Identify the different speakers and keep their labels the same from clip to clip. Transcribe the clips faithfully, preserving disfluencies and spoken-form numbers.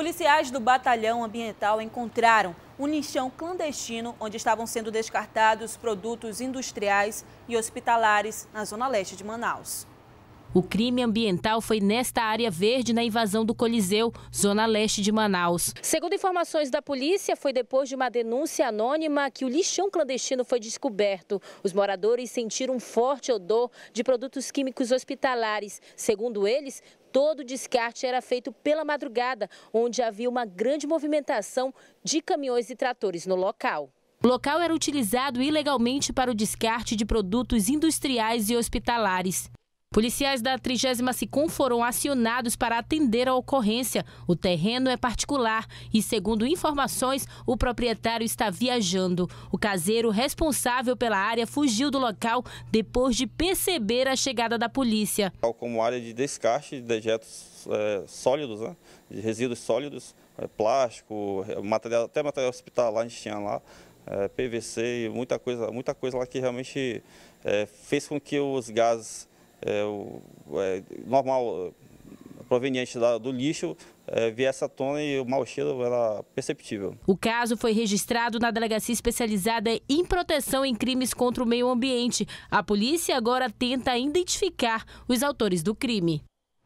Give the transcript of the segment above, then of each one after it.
Speaker 1: Policiais do Batalhão Ambiental encontraram um lixão clandestino onde estavam sendo descartados produtos industriais e hospitalares na zona leste de Manaus.
Speaker 2: O crime ambiental foi nesta área verde na invasão do Coliseu, zona leste de Manaus. Segundo informações da polícia, foi depois de uma denúncia anônima que o lixão clandestino foi descoberto. Os moradores sentiram um forte odor de produtos químicos hospitalares. Segundo eles, todo o descarte era feito pela madrugada, onde havia uma grande movimentação de caminhões e tratores no local. O local era utilizado ilegalmente para o descarte de produtos industriais e hospitalares. Policiais da trigésima SICOM foram acionados para atender a ocorrência. O terreno é particular e, segundo informações, o proprietário está viajando. O caseiro responsável pela área fugiu do local depois de perceber a chegada da polícia.
Speaker 3: Como área de descarte de dejetos é, sólidos, né? De resíduos sólidos, é, plástico, material, até material hospitalar a gente tinha lá, é, P V C, muita coisa, muita coisa lá que realmente é, fez com que os gases É, o, é, normal, proveniente da, do lixo, é, viesse à tona e o mau cheiro era perceptível.
Speaker 2: O caso foi registrado na Delegacia Especializada em Proteção em Crimes contra o Meio Ambiente. A polícia agora tenta identificar os autores do crime.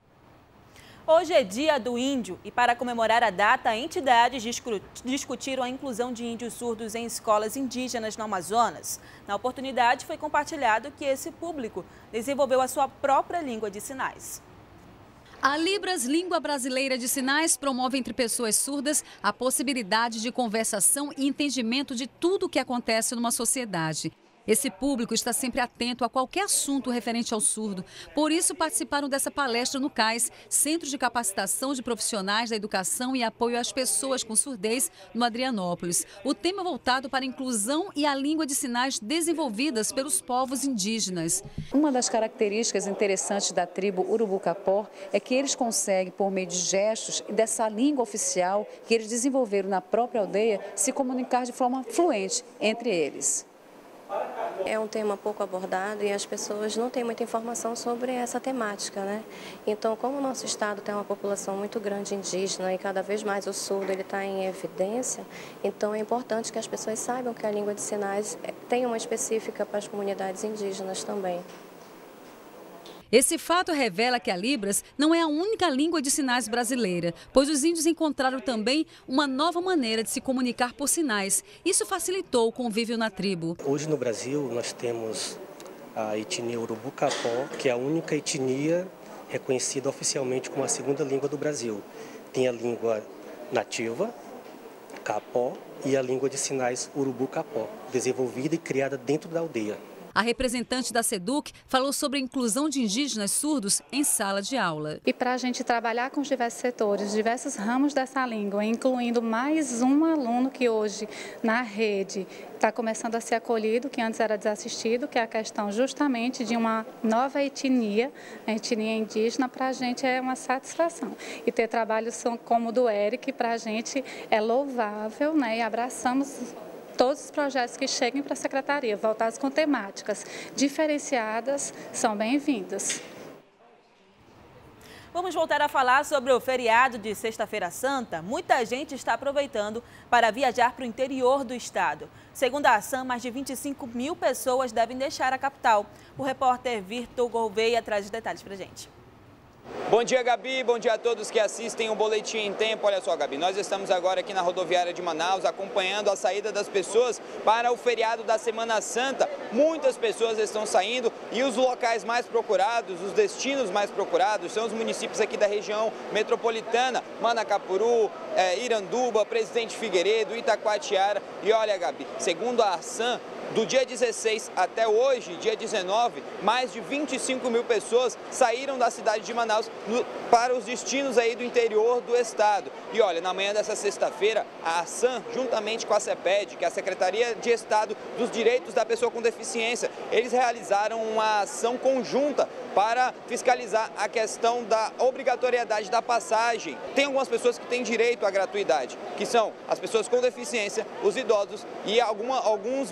Speaker 1: Hoje é dia do índio e, para comemorar a data, entidades discutiram a inclusão de índios surdos em escolas indígenas no Amazonas. Na oportunidade, foi compartilhado que esse público desenvolveu a sua própria língua de sinais.
Speaker 4: A Libras, língua brasileira de sinais, promove entre pessoas surdas a possibilidade de conversação e entendimento de tudo o que acontece numa sociedade. Esse público está sempre atento a qualquer assunto referente ao surdo. Por isso, participaram dessa palestra no CAIS, Centro de Capacitação de Profissionais da Educação e Apoio às Pessoas com Surdez, no Adrianópolis. O tema é voltado para a inclusão e a língua de sinais desenvolvidas pelos povos indígenas. Uma das características interessantes da tribo Urubu-Capó é que eles conseguem, por meio de gestos e dessa língua oficial que eles desenvolveram na própria aldeia, se comunicar de forma fluente entre eles.
Speaker 5: É um tema pouco abordado e as pessoas não têm muita informação sobre essa temática, né? Então, como o nosso estado tem uma população muito grande indígena e cada vez mais o surdo ele está em evidência, então é importante que as pessoas saibam que a língua de sinais tem uma específica para as comunidades indígenas também.
Speaker 4: Esse fato revela que a Libras não é a única língua de sinais brasileira, pois os índios encontraram também uma nova maneira de se comunicar por sinais. Isso facilitou o convívio na tribo.
Speaker 6: Hoje no Brasil nós temos a etnia Urubu-Capó, que é a única etnia reconhecida oficialmente como a segunda língua do Brasil. Tem a língua nativa, Capó, e a língua de sinais Urubu-Capó, desenvolvida e criada dentro da aldeia.
Speaker 4: A representante da SEDUC falou sobre a inclusão de indígenas surdos em sala de aula.
Speaker 7: E para a gente trabalhar com os diversos setores, diversos ramos dessa língua, incluindo mais um aluno que hoje na rede está começando a ser acolhido, que antes era desassistido, que é a questão justamente de uma nova etnia, a etnia indígena, para a gente é uma satisfação. E ter trabalhos como o do Eric, para a gente é louvável, né? E abraçamos todos os projetos que cheguem para a Secretaria, voltados com temáticas diferenciadas, são bem-vindos.
Speaker 1: Vamos voltar a falar sobre o feriado de Sexta-feira Santa. Muita gente está aproveitando para viajar para o interior do estado. Segundo a ação, mais de vinte e cinco mil pessoas devem deixar a capital. O repórter Vitor Gouveia traz os detalhes para a gente.
Speaker 8: Bom dia, Gabi. Bom dia a todos que assistem o Boletim em Tempo. Olha só, Gabi, nós estamos agora aqui na rodoviária de Manaus acompanhando a saída das pessoas para o feriado da Semana Santa. Muitas pessoas estão saindo e os locais mais procurados, os destinos mais procurados são os municípios aqui da região metropolitana, Manacapuru, é, Iranduba, Presidente Figueiredo, Itacoatiara. E olha, Gabi, segundo a Arsan, do dia dezesseis até hoje, dia dezenove, mais de vinte e cinco mil pessoas saíram da cidade de Manaus no, para os destinos aí do interior do estado. E olha, na manhã dessa sexta-feira, a Arsan, juntamente com a CEPED, que é a Secretaria de Estado dos Direitos da Pessoa com Deficiência, eles realizaram uma ação conjunta para fiscalizar a questão da obrigatoriedade da passagem. Tem algumas pessoas que têm direito à gratuidade, que são as pessoas com deficiência, os idosos e alguma, alguns menores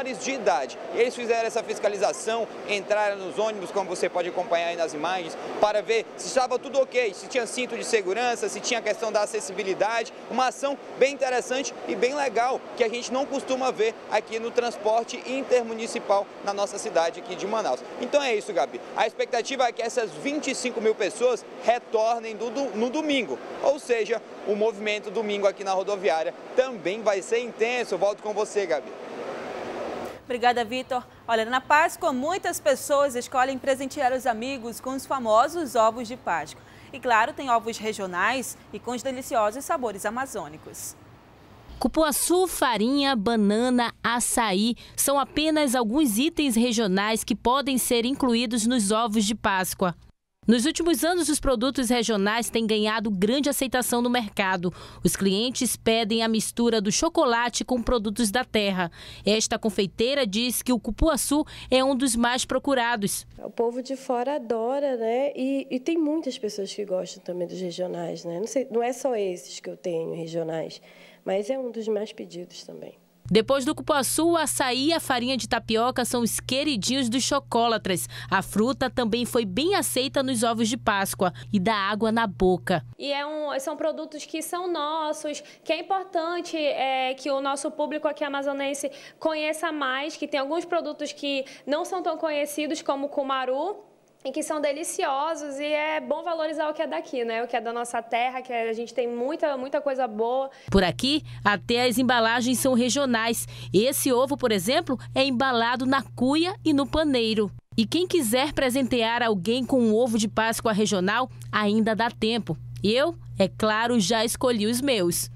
Speaker 8: menores de idade. Eles fizeram essa fiscalização, entraram nos ônibus, como você pode acompanhar aí nas imagens, para ver se estava tudo ok, se tinha cinto de segurança, se tinha a questão da acessibilidade. Uma ação bem interessante e bem legal, que a gente não costuma ver aqui no transporte intermunicipal na nossa cidade aqui de Manaus. Então é isso, Gabi. A expectativa é que essas vinte e cinco mil pessoas retornem do, do, no domingo, ou seja, o movimento domingo aqui na rodoviária também vai ser intenso. Volto com você, Gabi.
Speaker 1: Obrigada, Vitor. Olha, na Páscoa, muitas pessoas escolhem presentear os amigos com os famosos ovos de Páscoa. E, claro, tem ovos regionais e com os deliciosos sabores amazônicos.
Speaker 2: Cupuaçu, farinha, banana, açaí são apenas alguns itens regionais que podem ser incluídos nos ovos de Páscoa. Nos últimos anos, os produtos regionais têm ganhado grande aceitação no mercado. Os clientes pedem a mistura do chocolate com produtos da terra. Esta confeiteira diz que o cupuaçu é um dos mais procurados.
Speaker 9: O povo de fora adora, né? E, e tem muitas pessoas que gostam também dos regionais, né? Não sei, não é só esses que eu tenho, regionais, mas é um dos mais pedidos também.
Speaker 2: Depois do cupuaçu, o açaí e a farinha de tapioca são os queridinhos dos chocolatras. A fruta também foi bem aceita nos ovos de Páscoa e dá água na boca.
Speaker 10: E é um, são produtos que são nossos, que é importante é, que o nosso público aqui amazonense conheça mais, que tem alguns produtos que não são tão conhecidos como o cumaru, e que são deliciosos, e é bom valorizar o que é daqui, né? O que é da nossa terra, que a gente tem muita, muita coisa boa.
Speaker 2: Por aqui, até as embalagens são regionais. Esse ovo, por exemplo, é embalado na cuia e no paneiro. E quem quiser presentear alguém com um ovo de Páscoa regional, ainda dá tempo. Eu, é claro, já escolhi os meus.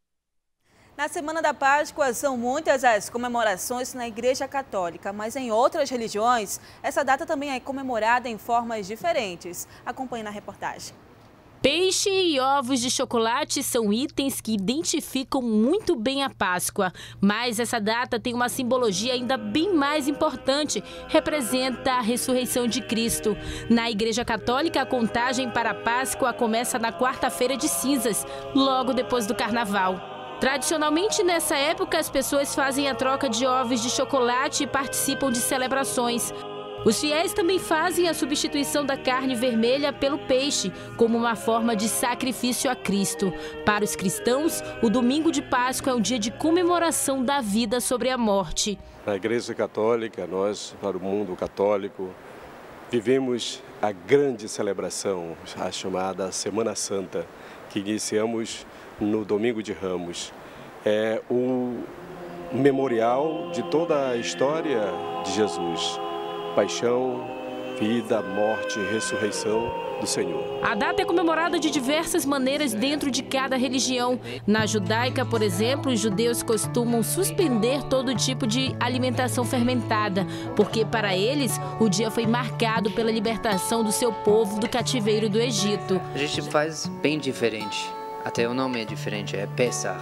Speaker 1: Na Semana da Páscoa, são muitas as comemorações na Igreja Católica, mas em outras religiões, essa data também é comemorada em formas diferentes. Acompanhe na reportagem.
Speaker 2: Peixe e ovos de chocolate são itens que identificam muito bem a Páscoa. Mas essa data tem uma simbologia ainda bem mais importante. Representa a ressurreição de Cristo. Na Igreja Católica, a contagem para a Páscoa começa na quarta-feira de cinzas, logo depois do Carnaval. Tradicionalmente, nessa época, as pessoas fazem a troca de ovos de chocolate e participam de celebrações. Os fiéis também fazem a substituição da carne vermelha pelo peixe, como uma forma de sacrifício a Cristo. Para os cristãos, o domingo de Páscoa é um dia de comemoração da vida sobre a morte.
Speaker 11: Na Igreja Católica, nós, para o mundo católico, vivemos a grande celebração, a chamada Semana Santa, que iniciamos no Domingo de Ramos. É o memorial de toda a história de Jesus. Paixão, vida, morte e ressurreição do Senhor.
Speaker 2: A data é comemorada de diversas maneiras dentro de cada religião. Na judaica, por exemplo, os judeus costumam suspender todo tipo de alimentação fermentada, porque para eles o dia foi marcado pela libertação do seu povo do cativeiro do Egito.
Speaker 12: A gente faz bem diferente. Até o nome é diferente, é Pesach.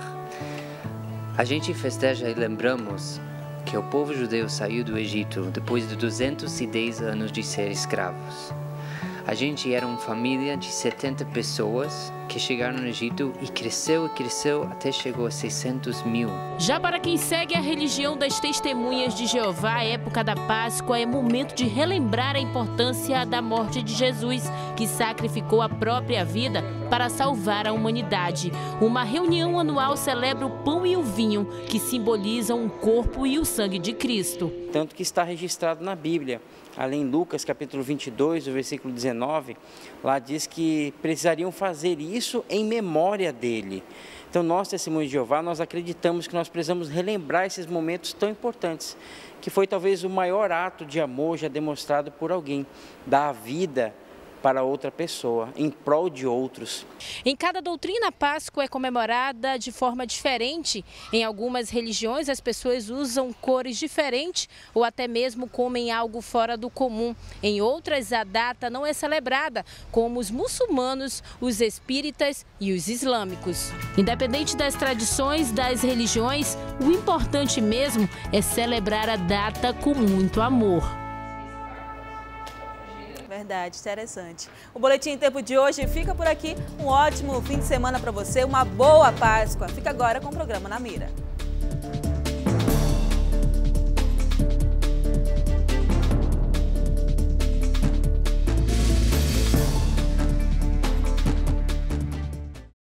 Speaker 12: A gente festeja e lembramos que o povo judeu saiu do Egito depois de duzentos e dez anos de ser escravos. A gente era uma família de setenta pessoas que chegaram no Egito e cresceu e cresceu até chegou a seiscentos mil.
Speaker 2: Já para quem segue a religião das Testemunhas de Jeová, a época da Páscoa é momento de relembrar a importância da morte de Jesus, que sacrificou a própria vida para salvar a humanidade. Uma reunião anual celebra o pão e o vinho, que simbolizam o corpo e o sangue de Cristo.
Speaker 13: Tanto que está registrado na Bíblia. Além em Lucas, capítulo vinte e dois, o versículo dezenove, lá diz que precisariam fazer isso em memória dele. Então, nós, Testemunhos de Jeová, nós acreditamos que nós precisamos relembrar esses momentos tão importantes, que foi talvez o maior ato de amor já demonstrado por alguém, dar a vida para outra pessoa, em prol de outros.
Speaker 2: Em cada doutrina, a Páscoa é comemorada de forma diferente. Em algumas religiões, as pessoas usam cores diferentes ou até mesmo comem algo fora do comum. Em outras, a data não é celebrada, como os muçulmanos, os espíritas e os islâmicos. Independente das tradições das religiões, o importante mesmo é celebrar a data com muito amor.
Speaker 1: Verdade, interessante. O Boletim em Tempo de hoje fica por aqui. Um ótimo fim de semana para você, uma boa Páscoa. Fica agora com o programa Na Mira.